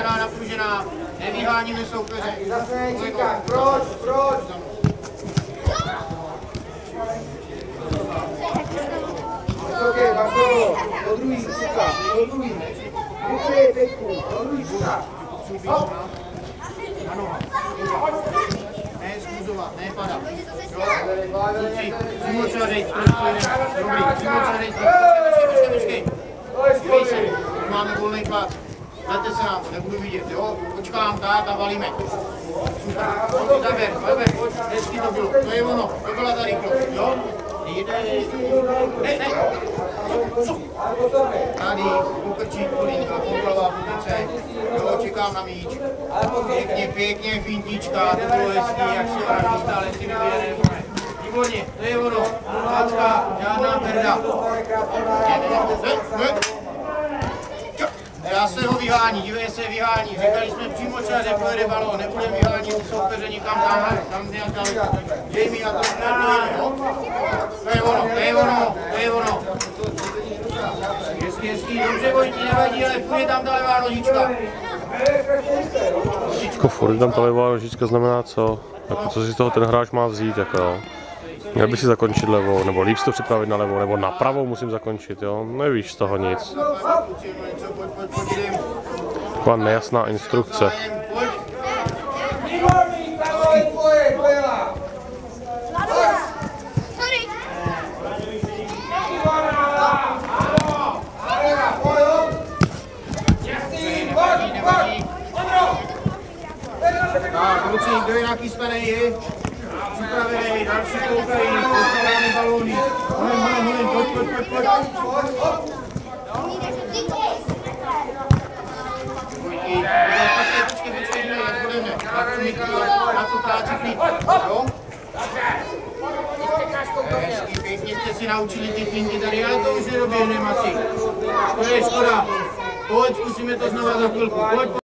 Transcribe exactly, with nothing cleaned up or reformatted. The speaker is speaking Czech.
žádná napružená, nevyháníme soupeře. Proč, proč? Vysoké, Bartolo, do druhý, suka, do druhý. Vysoké, pětku, do druhý, suka. Na noha. Ne skůzovat, ne padat. Kluci, přímočařej, dobrý, přímočařej, počkej, počkej, počkej se, máme volný pad. Dajte se nám, nebudu vidět, jo? Počkám tak a valíme. Super, pojď zaber, zaber, pojď, hezky to bylo, to je ono, to byla ta rychlost, jo? Jde, ne, ne, tady, pokrčí kolínka, kontrolová pozice, jo, čekám na míč. Pěkně, pěkně, fintička, to bylo hezký, jak si hrají, stále si vybíje, nebo ne. Výborně, to je ono, páčka, žádná perda. Já se ho vyhání, dívej se vyhání, říkali jsme přímočaře, pojede balón, nebude vyhání soupeře nikam tam, tam nějak daleko. Dej mi na to, na to jde, jo? To je ono, to je ono, to je ono. Hezky, hezky, dobře Vojti, nevadí, ale půjde tam ta levá nožička. Jako furt tam ta levá nožička znamená co? Jako co si z toho ten hráč má vzít, jako jo? Měl by si zakončit levou, nebo líp si to připravit na levou, nebo na pravou musím zakončit, jo? Nevíš z toho nic. Taková nejasná instrukce. Tak, kluci, kdo je nachystaný, připravený, další koukají, postáváme balóny. Holem, holem, holem, pojď, pojď, pojď, pojď. Počkej, počkej, počkej, jak budeme. Na tu práci klid, jo? Hezky, pěkně jste si naučili ty finty tady, ale to už nedoběhneme asi. To je škoda. Pojď, zkusíme to znova za chvilku, pojď.